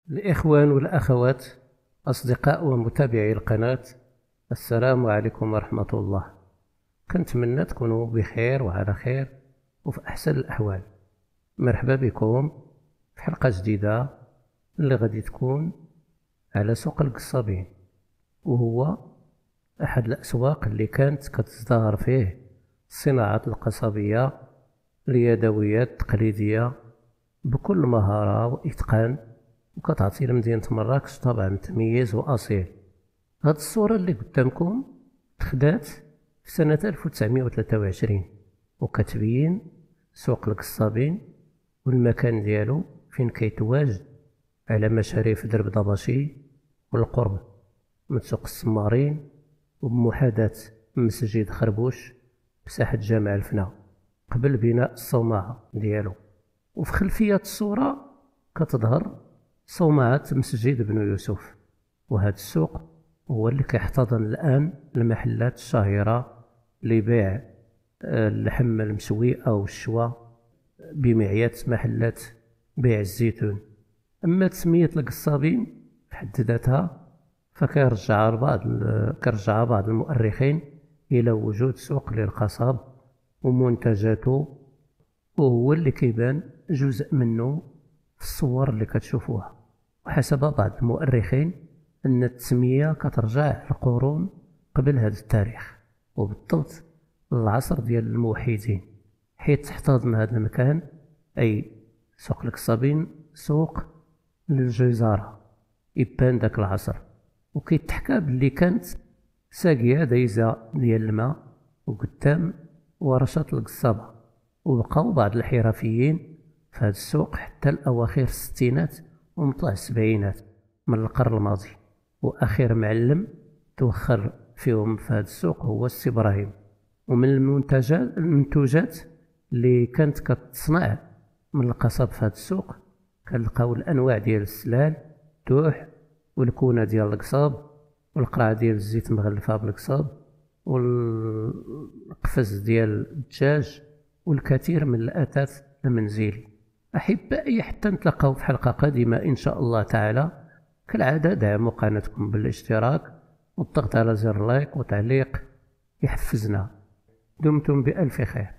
الإخوان والأخوات، أصدقاء ومتابعي القناة، السلام عليكم ورحمة الله. كنتمنى تكونوا بخير وعلى خير وفي أحسن الأحوال. مرحبا بكم في حلقة جديدة اللي غادي تكون على سوق القصابين، وهو أحد الأسواق اللي كانت كتزدهر فيه الصناعات القصبية اليدويات التقليدية بكل مهارة وإتقان، وكتعطي لمدينة مراكش طابع متميز وأصيل. هاد الصورة اللي قدامكم تخدات في سنة 1923 وكتبين سوق القصابين والمكان ديالو فين كيتواجد على مشارف درب دباشي والقرب من سوق السمارين وبمحاذاة مسجد خربوش بساحة جامع الفنا قبل بناء الصومعة ديالو. وفي خلفية الصورة كتظهر صومعة مسجد بن يوسف. وهذا السوق هو اللي كيحتضن الآن المحلات الشهيرة لبيع اللحم المشوي أو الشوا بمعية محلات بيع الزيتون. أما تسمية القصابين في حد ذاتها فكيرجع بعض المؤرخين إلى وجود سوق للقصب ومنتجاته، وهو اللي كيبان جزء منه في الصور اللي كتشوفوها. وحسب بعض المؤرخين أن التسمية كترجع لقرون قبل هذا التاريخ، وبالضبط العصر ديال الموحدين، حيث احتضن هذا المكان أي سوق القصابين سوق للجزارة إبان داك العصر. وكيتحكى باللي كانت ساقية دايزة ديال الماء وقدام ورشة القصابة، وبقاو بعض الحرفيين في هذا السوق حتى الأواخر الستينات ومطلع السبعينات من القرن الماضي. وآخر معلم توخر فيهم في هذا السوق هو السي إبراهيم. ومن المنتوجات اللي كانت كتصنع من القصب في هذا السوق كنلقاو الأنواع ديال السلال توح والكونة ديال القصاب والقرعة ديال الزيت مغلفة بالقصاب والقفز ديال الدجاج والكثير من الأثاث المنزلي. أحبائي، حتى نتلاقاو في حلقة قادمة إن شاء الله تعالى. كالعادة دعموا قناتكم بالاشتراك والضغط على زر لايك وتعليق يحفزنا. دمتم بألف خير.